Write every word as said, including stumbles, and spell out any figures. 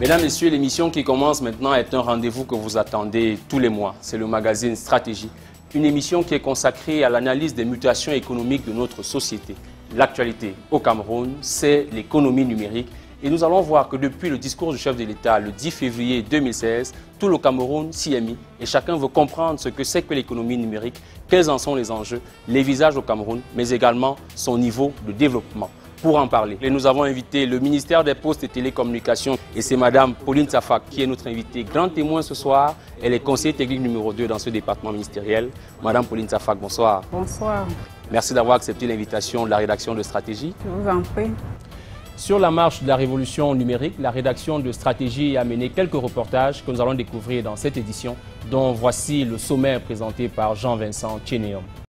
Mesdames, Messieurs, l'émission qui commence maintenant est un rendez-vous que vous attendez tous les mois. C'est le magazine Stratégie, une émission qui est consacrée à l'analyse des mutations économiques de notre société. L'actualité au Cameroun, c'est l'économie numérique. Et nous allons voir que depuis le discours du chef de l'État le dix février deux mille seize, tout le Cameroun s'y est mis et chacun veut comprendre ce que c'est que l'économie numérique, quels en sont les enjeux, les visages au Cameroun, mais également son niveau de développement. Pour en parler, et nous avons invité le ministère des Postes et Télécommunications et c'est Madame Pauline Safak qui est notre invitée. Grand témoin ce soir, elle est conseillère technique numéro deux dans ce département ministériel. Madame Pauline Safak, bonsoir. Bonsoir. Merci d'avoir accepté l'invitation de la rédaction de Stratégie. Je vous en prie. Sur la marche de la révolution numérique, la rédaction de Stratégie a mené quelques reportages que nous allons découvrir dans cette édition, dont voici le sommaire présenté par Jean-Vincent Tchénéum.